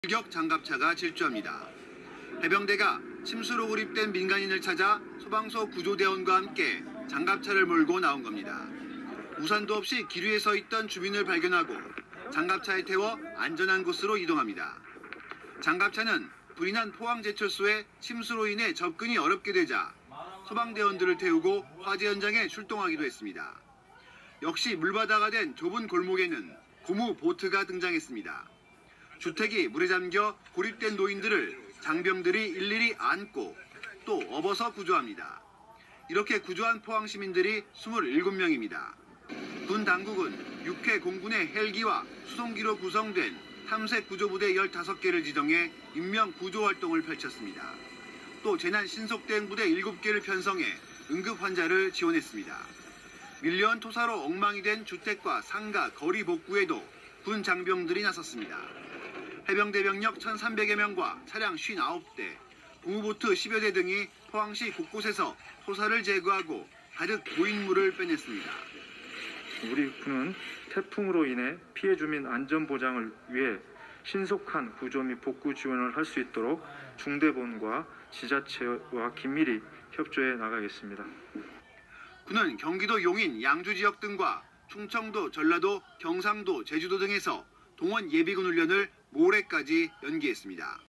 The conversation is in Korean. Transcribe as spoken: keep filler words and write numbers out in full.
격 장갑차가 질주합니다. 해병대가 침수로 고립된 민간인을 찾아 소방서 구조대원과 함께 장갑차를 몰고 나온 겁니다. 우산도 없이 길 위에 서 있던 주민을 발견하고 장갑차에 태워 안전한 곳으로 이동합니다. 장갑차는 불이 난 포항제철소에 침수로 인해 접근이 어렵게 되자 소방대원들을 태우고 화재 현장에 출동하기도 했습니다. 역시 물바다가 된 좁은 골목에는 고무 보트가 등장했습니다. 주택이 물에 잠겨 고립된 노인들을 장병들이 일일이 안고 또 업어서 구조합니다. 이렇게 구조한 포항 시민들이 이십칠 명입니다. 군 당국은 육 회 공군의 헬기와 수송기로 구성된 탐색 구조부대 열다섯 개를 지정해 인명 구조 활동을 펼쳤습니다. 또 재난 신속대응 부대 일곱 개를 편성해 응급 환자를 지원했습니다. 밀려온 토사로 엉망이 된 주택과 상가, 거리 복구에도 군 장병들이 나섰습니다. 해병대 병력 천삼백여 명과 차량 오십구 대, 고무보트 십여 대 등이 포항시 곳곳에서 토사를 제거하고 가득 고인 물을 빼냈습니다. 우리 군은 태풍으로 인해 피해 주민 안전 보장을 위해 신속한 구조 및 복구 지원을 할 수 있도록 중대본과 지자체와 긴밀히 협조해 나가겠습니다. 군은 경기도 용인, 양주 지역 등과 충청도, 전라도, 경상도, 제주도 등에서 동원 예비군 훈련을 모레까지 연기했습니다.